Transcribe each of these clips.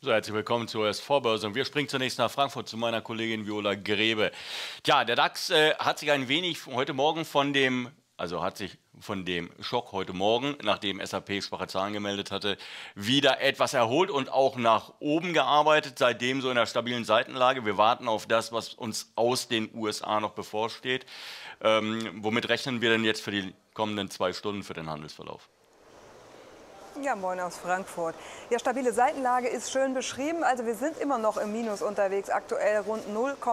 So, herzlich willkommen zur US-Vorbörse. Und wir springen zunächst nach Frankfurt zu meiner Kollegin Viola Grebe. Tja, der DAX hat sich ein wenig heute Morgen von dem Schock heute Morgen, nachdem SAP schwache Zahlen gemeldet hatte, wieder etwas erholt und auch nach oben gearbeitet, seitdem so in einer stabilen Seitenlage. Wir warten auf das, was uns aus den USA noch bevorsteht. Womit rechnen wir denn jetzt für die kommenden 2 Stunden für den Handelsverlauf? Ja, moin aus Frankfurt. Ja, stabile Seitenlage ist schön beschrieben. Also wir sind immer noch im Minus unterwegs, aktuell rund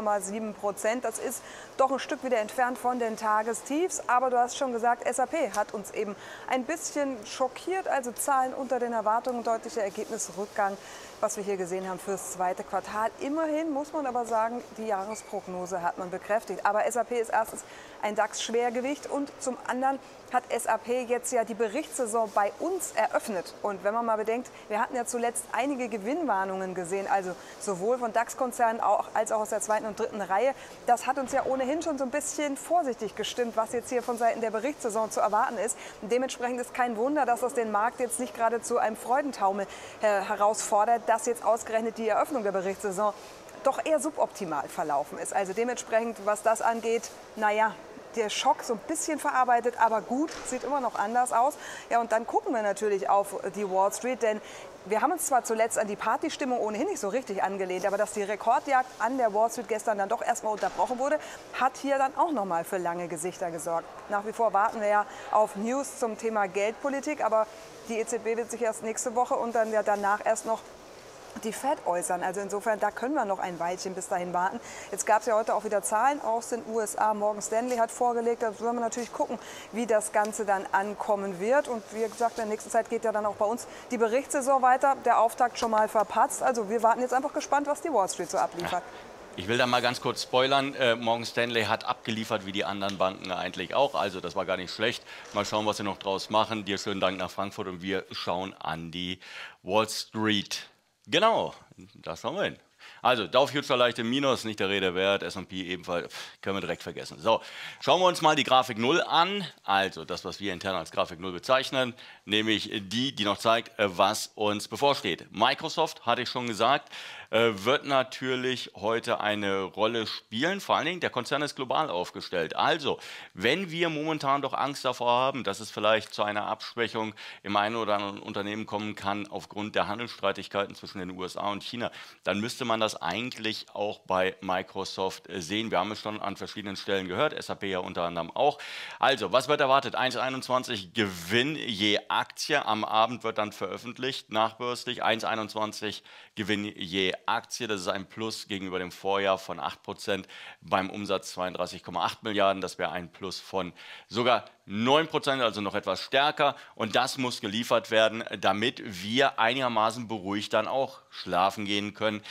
0,7%. Das ist doch ein Stück wieder entfernt von den Tagestiefs. Aber du hast schon gesagt, SAP hat uns eben ein bisschen schockiert. Also Zahlen unter den Erwartungen, deutlicher Ergebnisrückgang, was wir hier gesehen haben fürs zweite Quartal. Immerhin muss man aber sagen, die Jahresprognose hat man bekräftigt. Aber SAP ist erstens ein DAX-Schwergewicht und zum anderen hat SAP jetzt ja die Berichtssaison bei uns eröffnet. Und wenn man mal bedenkt, wir hatten ja zuletzt einige Gewinnwarnungen gesehen, also sowohl von DAX-Konzernen als auch aus der zweiten und dritten Reihe. Das hat uns ja ohnehin schon so ein bisschen vorsichtig gestimmt, was jetzt hier von Seiten der Berichtssaison zu erwarten ist. Und dementsprechend ist kein Wunder, dass das den Markt jetzt nicht gerade zu einem Freudentaumel herausfordert, dass jetzt ausgerechnet die Eröffnung der Berichtssaison doch eher suboptimal verlaufen ist. Also dementsprechend, was das angeht, naja, der Schock so ein bisschen verarbeitet, aber gut, sieht immer noch anders aus. Ja, und dann gucken wir natürlich auf die Wall Street, denn wir haben uns zwar zuletzt an die Partystimmung ohnehin nicht so richtig angelehnt, aber dass die Rekordjagd an der Wall Street gestern dann doch erstmal unterbrochen wurde, hat hier dann auch noch mal für lange Gesichter gesorgt. Nach wie vor warten wir ja auf News zum Thema Geldpolitik, aber die EZB wird sich erst nächste Woche und dann ja danach erst noch die Fed äußern. Also insofern, da können wir noch ein Weilchen bis dahin warten. Jetzt gab es ja heute auch wieder Zahlen aus den USA. Morgan Stanley hat vorgelegt. Da wollen wir natürlich gucken, wie das Ganze dann ankommen wird. Und wie gesagt, in der nächsten Zeit geht ja dann auch bei uns die Berichtssaison weiter. Der Auftakt schon mal verpatzt. Also wir warten jetzt einfach gespannt, was die Wall Street so abliefert. Ich will da mal ganz kurz spoilern. Morgan Stanley hat abgeliefert, wie die anderen Banken eigentlich auch. Also das war gar nicht schlecht. Mal schauen, was sie noch draus machen. Dir schönen Dank nach Frankfurt und wir schauen an die Wall Street. Genau, da schauen wir hin. Also, Dow Future leicht im Minus, nicht der Rede wert, S&P ebenfalls, können wir direkt vergessen. So, schauen wir uns mal die Grafik 0 an, also das, was wir intern als Grafik 0 bezeichnen, nämlich die noch zeigt, was uns bevorsteht. Microsoft, hatte ich schon gesagt, wird natürlich heute eine Rolle spielen. Vor allen Dingen, der Konzern ist global aufgestellt. Also, wenn wir momentan doch Angst davor haben, dass es vielleicht zu einer Abschwächung im einen oder anderen Unternehmen kommen kann aufgrund der Handelsstreitigkeiten zwischen den USA und China, dann müsste man das eigentlich auch bei Microsoft sehen. Wir haben es schon an verschiedenen Stellen gehört, SAP ja unter anderem auch. Also, was wird erwartet? 1,21 Gewinn je Aktie. Am Abend wird dann veröffentlicht, nachbörslich. 1,21 Gewinn je Aktie. Das ist ein Plus gegenüber dem Vorjahr von 8%. Beim Umsatz 32,8 Milliarden. Das wäre ein Plus von sogar 9%, also noch etwas stärker. Und das muss geliefert werden, damit wir einigermaßen beruhigt dann auch schlafen gehen können.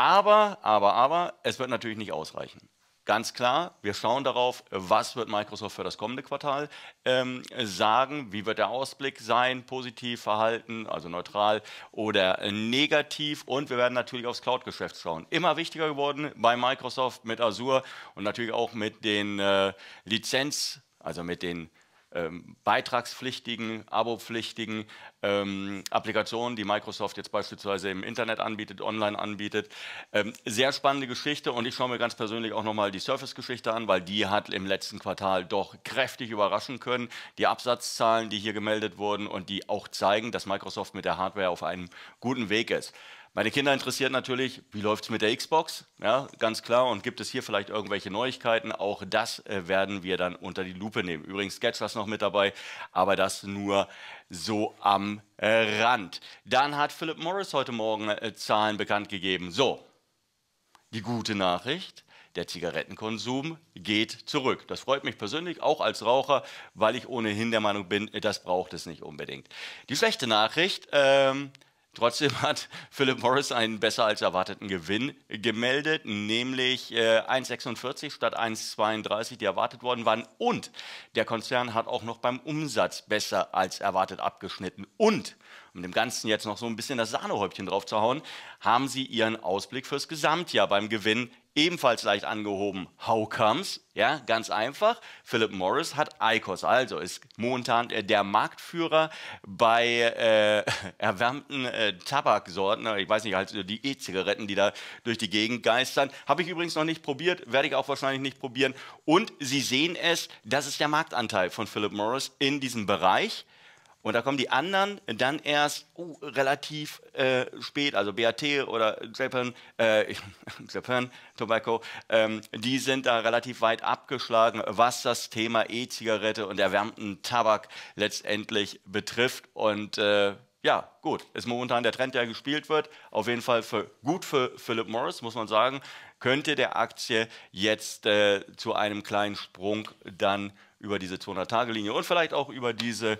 Aber, es wird natürlich nicht ausreichen. Ganz klar, wir schauen darauf, was wird Microsoft für das kommende Quartal sagen, wie wird der Ausblick sein, positiv verhalten, also neutral oder negativ, und wir werden natürlich aufs Cloud-Geschäft schauen. Immer wichtiger geworden bei Microsoft mit Azure und natürlich auch mit den also mit den beitragspflichtigen, abopflichtigen Applikationen, die Microsoft jetzt beispielsweise im Internet anbietet, online anbietet. Sehr spannende Geschichte, und ich schaue mir ganz persönlich auch nochmal die Surface-Geschichte an, weil die hat im letzten Quartal doch kräftig überraschen können. Die Absatzzahlen, die hier gemeldet wurden und die auch zeigen, dass Microsoft mit der Hardware auf einem guten Weg ist. Meine Kinder interessiert natürlich, wie läuft es mit der Xbox? Ja, ganz klar. Und gibt es hier vielleicht irgendwelche Neuigkeiten? Auch das werden wir dann unter die Lupe nehmen. Übrigens Sketchers noch mit dabei, aber das nur so am Rand. Dann hat Philip Morris heute Morgen Zahlen bekannt gegeben. So, die gute Nachricht: Der Zigarettenkonsum geht zurück. Das freut mich persönlich, auch als Raucher, weil ich ohnehin der Meinung bin, das braucht es nicht unbedingt. Die schlechte Nachricht: Trotzdem hat Philip Morris einen besser als erwarteten Gewinn gemeldet, nämlich 1,46 statt 1,32, die erwartet worden waren. Und der Konzern hat auch noch beim Umsatz besser als erwartet abgeschnitten. Und um dem Ganzen jetzt noch so ein bisschen das Sahnehäubchen drauf zu hauen, haben sie ihren Ausblick fürs Gesamtjahr beim Gewinn ebenfalls leicht angehoben. How comes? Ja, ganz einfach. Philip Morris hat IQOS, also ist momentan der Marktführer bei erwärmten Tabaksorten. Ich weiß nicht, halt die E-Zigaretten, die da durch die Gegend geistern. Habe ich übrigens noch nicht probiert, werde ich auch wahrscheinlich nicht probieren. Und Sie sehen es, das ist der Marktanteil von Philip Morris in diesem Bereich. Und da kommen die anderen dann erst relativ spät, also BAT oder Japan Tobacco, die sind da relativ weit abgeschlagen, was das Thema E-Zigarette und erwärmten Tabak letztendlich betrifft. Und ja, gut, ist momentan der Trend, der gespielt wird. Auf jeden Fall gut für Philip Morris, muss man sagen, könnte der Aktie jetzt zu einem kleinen Sprung dann über diese 200-Tage-Linie und vielleicht auch über diese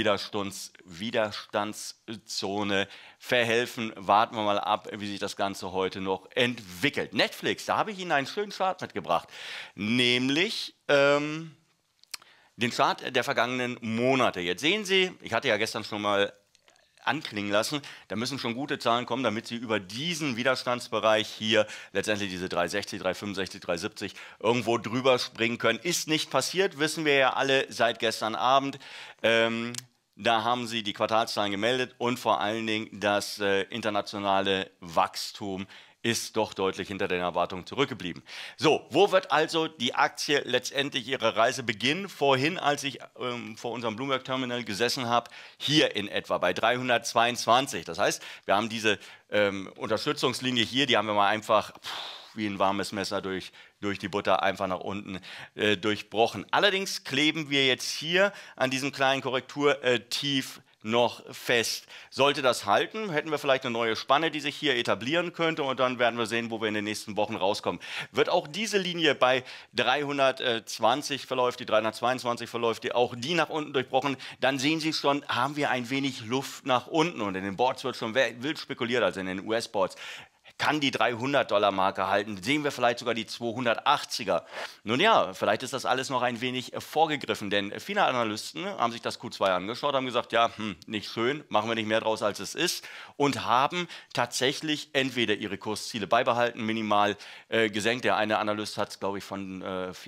Widerstandszone verhelfen. Warten wir mal ab, wie sich das Ganze heute noch entwickelt. Netflix, da habe ich Ihnen einen schönen Chart mitgebracht, nämlich den Chart der vergangenen Monate. Jetzt sehen Sie, ich hatte ja gestern schon mal anklingen lassen, da müssen schon gute Zahlen kommen, damit Sie über diesen Widerstandsbereich hier letztendlich diese 360, 365, 370 irgendwo drüber springen können. Ist nicht passiert, wissen wir ja alle seit gestern Abend. Da haben Sie die Quartalszahlen gemeldet und vor allen Dingen das internationale Wachstum ist doch deutlich hinter den Erwartungen zurückgeblieben. So, wo wird also die Aktie letztendlich ihre Reise beginnen? Vorhin, als ich vor unserem Bloomberg Terminal gesessen habe, hier in etwa bei 322. Das heißt, wir haben diese Unterstützungslinie hier, die haben wir mal einfach wie ein warmes Messer durch die Butter einfach nach unten durchbrochen. Allerdings kleben wir jetzt hier an diesem kleinen Korrekturtief noch fest. Sollte das halten, hätten wir vielleicht eine neue Spanne, die sich hier etablieren könnte und dann werden wir sehen, wo wir in den nächsten Wochen rauskommen. Wird auch diese Linie bei 320 verläuft, die 322 verläuft, auch die nach unten durchbrochen, dann sehen Sie schon, haben wir ein wenig Luft nach unten und in den Boards wird schon wild spekuliert, also in den US-Boards. Kann die 300-Dollar-Marke halten? Sehen wir vielleicht sogar die 280er? Nun ja, vielleicht ist das alles noch ein wenig vorgegriffen, denn viele Analysten haben sich das Q2 angeschaut, haben gesagt, ja, nicht schön, machen wir nicht mehr draus, als es ist und haben tatsächlich entweder ihre Kursziele beibehalten, minimal gesenkt. Der eine Analyst hat es, glaube ich, von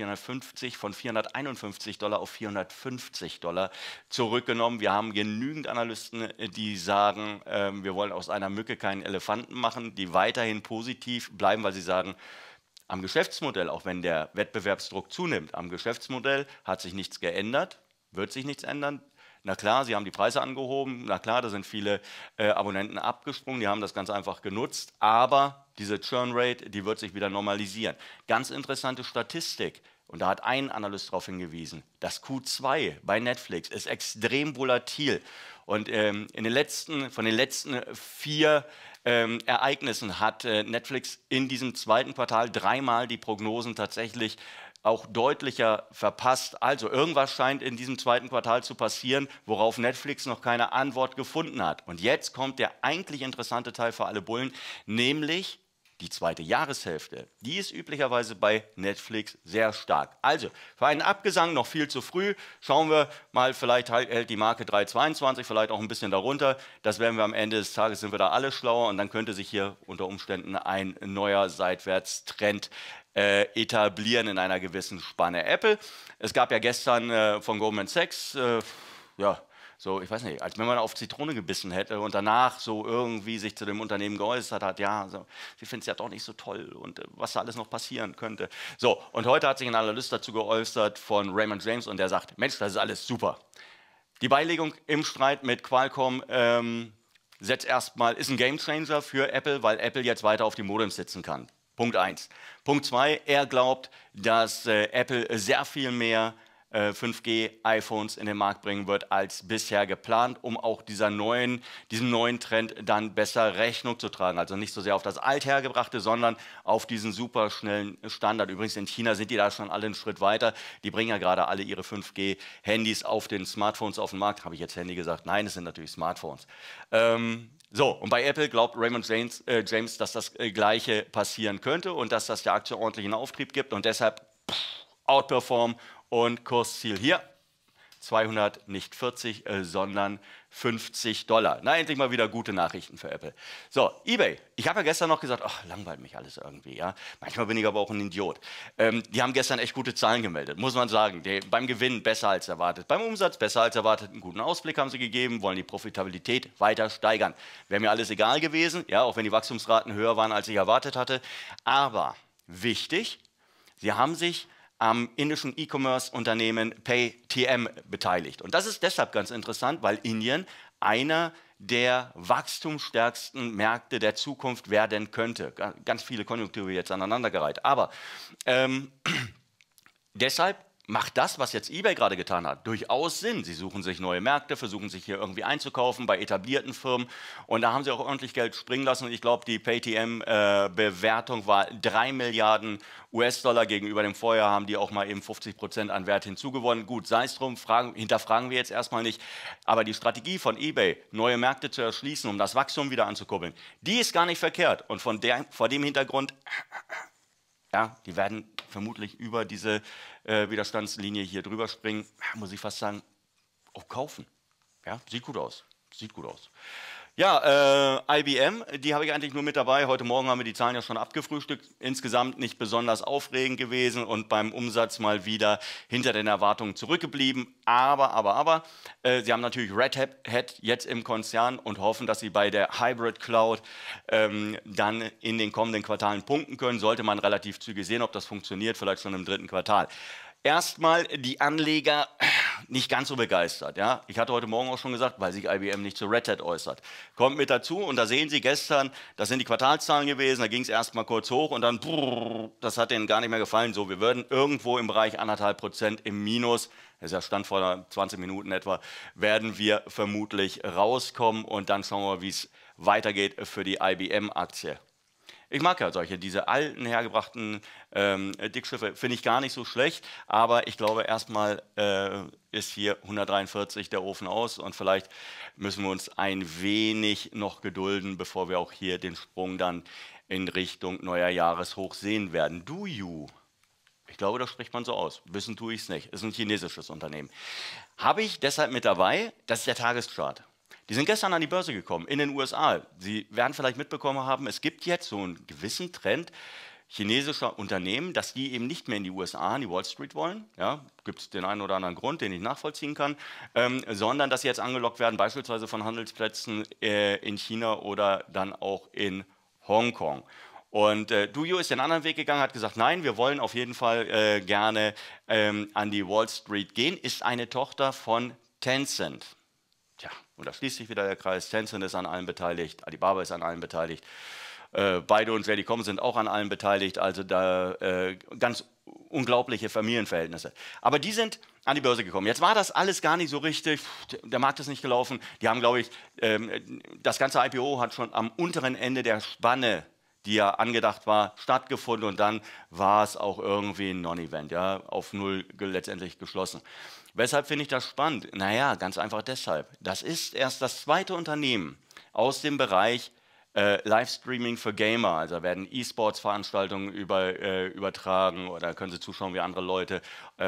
451 Dollar auf 450 Dollar zurückgenommen. Wir haben genügend Analysten, die sagen, wir wollen aus einer Mücke keinen Elefanten machen, die weiterhin positiv bleiben, weil sie sagen, am Geschäftsmodell, auch wenn der Wettbewerbsdruck zunimmt, am Geschäftsmodell hat sich nichts geändert, wird sich nichts ändern. Na klar, sie haben die Preise angehoben, na klar, da sind viele Abonnenten abgesprungen, die haben das ganz einfach genutzt, aber diese Churn Rate, die wird sich wieder normalisieren. Ganz interessante Statistik. Und da hat ein Analyst darauf hingewiesen, das Q2 bei Netflix ist extrem volatil. Und von den letzten 4 Ereignissen hat Netflix in diesem zweiten Quartal 3-mal die Prognosen tatsächlich auch deutlicher verpasst. Also irgendwas scheint in diesem zweiten Quartal zu passieren, worauf Netflix noch keine Antwort gefunden hat. Und jetzt kommt der eigentlich interessante Teil für alle Bullen, nämlich die zweite Jahreshälfte. Die ist üblicherweise bei Netflix sehr stark. Also für einen Abgesang noch viel zu früh. Schauen wir mal, vielleicht hält die Marke 3,22, vielleicht auch ein bisschen darunter. Das werden wir am Ende des Tages, sind wir da alle schlauer und dann könnte sich hier unter Umständen ein neuer Seitwärtstrend etablieren in einer gewissen Spanne. Apple, es gab ja gestern von Goldman Sachs, so, ich weiß nicht, als wenn man auf Zitrone gebissen hätte und danach so irgendwie sich zu dem Unternehmen geäußert hat, ja, so, sie finden es ja doch nicht so toll und was da alles noch passieren könnte. So, und heute hat sich ein Analyst dazu geäußert von Raymond James und der sagt, Mensch, das ist alles super. Die Beilegung im Streit mit Qualcomm ist ein Gamechanger für Apple, weil Apple jetzt weiter auf die Modems sitzen kann. Punkt 1. Punkt 2, er glaubt, dass Apple sehr viel mehr 5G-iPhones in den Markt bringen wird als bisher geplant, um auch diesem neuen Trend dann besser Rechnung zu tragen. Also nicht so sehr auf das Althergebrachte, sondern auf diesen super schnellen Standard. Übrigens in China sind die da schon alle einen Schritt weiter. Die bringen ja gerade alle ihre 5G-Handys auf den Smartphones auf den Markt. Habe ich jetzt Handy gesagt? Nein, es sind natürlich Smartphones. So, und bei Apple glaubt Raymond James, dass das Gleiche passieren könnte und dass das der Aktie ordentlichen Auftrieb gibt und deshalb outperform und Kursziel hier 200, nicht 40, sondern $50. Na, endlich mal wieder gute Nachrichten für Apple. So, eBay. Ich habe ja gestern noch gesagt, ach, langweilt mich alles irgendwie. Ja? Manchmal bin ich aber auch ein Idiot. Die haben gestern echt gute Zahlen gemeldet, muss man sagen. Beim Gewinn besser als erwartet, beim Umsatz besser als erwartet. Einen guten Ausblick haben sie gegeben, wollen die Profitabilität weiter steigern. Wäre mir alles egal gewesen, ja, auch wenn die Wachstumsraten höher waren, als ich erwartet hatte. Aber wichtig, sie haben sich am indischen E-Commerce-Unternehmen Paytm beteiligt. Und das ist deshalb ganz interessant, weil Indien einer der wachstumsstärksten Märkte der Zukunft werden könnte. Ganz viele Konjunkturen jetzt aneinandergereiht. Aber deshalb macht das, was jetzt eBay gerade getan hat, durchaus Sinn. Sie suchen sich neue Märkte, versuchen sich hier irgendwie einzukaufen bei etablierten Firmen und da haben sie auch ordentlich Geld springen lassen und ich glaube, die Paytm-Bewertung war 3 Milliarden US-Dollar gegenüber dem Vorjahr, haben die auch mal eben 50% an Wert hinzugewonnen. Gut, sei es drum, hinterfragen wir jetzt erstmal nicht, aber die Strategie von eBay, neue Märkte zu erschließen, um das Wachstum wieder anzukurbeln, die ist gar nicht verkehrt und vor dem Hintergrund, ja, die werden vermutlich über diese Widerstandslinie hier drüber springen, muss ich fast sagen, auch kaufen. Ja, sieht gut aus, sieht gut aus. Ja, IBM, die habe ich eigentlich nur mit dabei. Heute Morgen haben wir die Zahlen ja schon abgefrühstückt. Insgesamt nicht besonders aufregend gewesen und beim Umsatz mal wieder hinter den Erwartungen zurückgeblieben. Aber, sie haben natürlich Red Hat jetzt im Konzern und hoffen, dass sie bei der Hybrid Cloud dann in den kommenden Quartalen punkten können. Sollte man relativ zügig sehen, ob das funktioniert, vielleicht schon im 3. Quartal. Erstmal die Anleger nicht ganz so begeistert. Ja? Ich hatte heute Morgen auch schon gesagt, weil sich IBM nicht zu Red Hat äußert. Kommt mit dazu und da sehen Sie gestern, das sind die Quartalszahlen gewesen, da ging es erstmal kurz hoch und dann, das hat denen gar nicht mehr gefallen. So, wir würden irgendwo im Bereich 1,5% im Minus, das ist ja Stand vor 20 Minuten etwa, werden wir vermutlich rauskommen und dann schauen wir, wie es weitergeht für die IBM-Aktie. Ich mag ja diese alten, hergebrachten Dickschiffe, finde ich gar nicht so schlecht, aber ich glaube, erstmal ist hier 143 der Ofen aus und vielleicht müssen wir uns ein wenig noch gedulden, bevor wir auch hier den Sprung dann in Richtung neuer Jahreshoch sehen werden. DouYu, ich glaube, das spricht man so aus, wissen tue ich es nicht, ist ein chinesisches Unternehmen. Habe ich deshalb mit dabei, das ist der Tageschart. Die sind gestern an die Börse gekommen, in den USA. Sie werden vielleicht mitbekommen haben, es gibt jetzt so einen gewissen Trend chinesischer Unternehmen, dass die eben nicht mehr in die USA, an die Wall Street wollen. Ja, gibt es den einen oder anderen Grund, den ich nachvollziehen kann, sondern dass sie jetzt angelockt werden, beispielsweise von Handelsplätzen in China oder dann auch in Hongkong. Und DouYu ist den anderen Weg gegangen, hat gesagt, nein, wir wollen auf jeden Fall gerne an die Wall Street gehen, ist eine Tochter von Tencent. Tja, und da schließt sich wieder der Kreis. Tencent ist an allem beteiligt, Alibaba ist an allem beteiligt, beide und Ready.com sind auch an allem beteiligt, also da ganz unglaubliche Familienverhältnisse. Aber die sind an die Börse gekommen. Jetzt war das alles gar nicht so richtig, der Markt ist nicht gelaufen. Die haben, glaube ich, das ganze IPO hat schon am unteren Ende der Spanne, die ja angedacht war, stattgefunden und dann war es auch irgendwie ein Non-Event, ja, auf Null letztendlich geschlossen. Weshalb finde ich das spannend? Naja, ganz einfach deshalb. Das ist erst das zweite Unternehmen aus dem Bereich Livestreaming für Gamer. Also werden E-Sports-Veranstaltungen übertragen oder können Sie zuschauen, wie andere Leute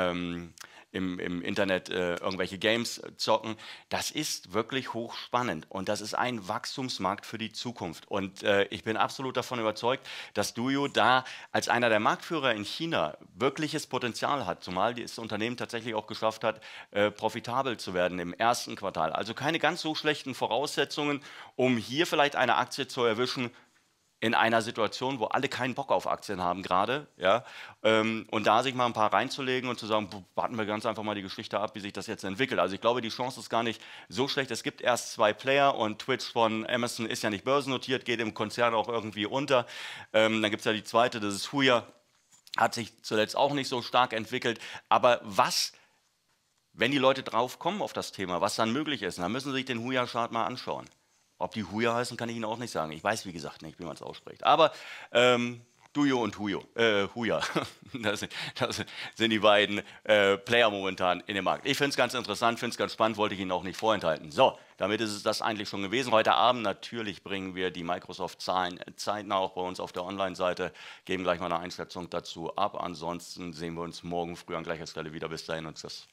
im Internet irgendwelche Games zocken. Das ist wirklich hochspannend und das ist ein Wachstumsmarkt für die Zukunft. Und ich bin absolut davon überzeugt, dass DouYu da als einer der Marktführer in China wirkliches Potenzial hat, zumal das Unternehmen tatsächlich auch geschafft hat, profitabel zu werden im 1. Quartal. Also keine ganz so schlechten Voraussetzungen, um hier vielleicht eine Aktie zu erwischen, in einer Situation, wo alle keinen Bock auf Aktien haben gerade, ja, und da sich mal ein paar reinzulegen und zu sagen, warten wir ganz einfach mal die Geschichte ab, wie sich das jetzt entwickelt. Also ich glaube, die Chance ist gar nicht so schlecht. Es gibt erst 2 Player und Twitch von Amazon ist ja nicht börsennotiert, geht im Konzern auch irgendwie unter. Dann gibt es ja die zweite, das ist Huya, hat sich zuletzt auch nicht so stark entwickelt. Aber wenn die Leute drauf kommen auf das Thema, was dann möglich ist, dann müssen sie sich den Huya-Chart mal anschauen. Ob die Huya heißen, kann ich Ihnen auch nicht sagen. Ich weiß, wie gesagt, nicht, wie man es ausspricht. Aber DouYu und Huya, das sind die beiden Player momentan in dem Markt. Ich finde es ganz interessant, finde es ganz spannend, wollte ich Ihnen auch nicht vorenthalten. So, damit ist es das eigentlich schon gewesen. Heute Abend natürlich bringen wir die Microsoft-Zahlen zeitnah auch bei uns auf der Online-Seite, geben gleich mal eine Einschätzung dazu ab. Ansonsten sehen wir uns morgen früh an gleicher Stelle wieder. Bis dahin und tschüss.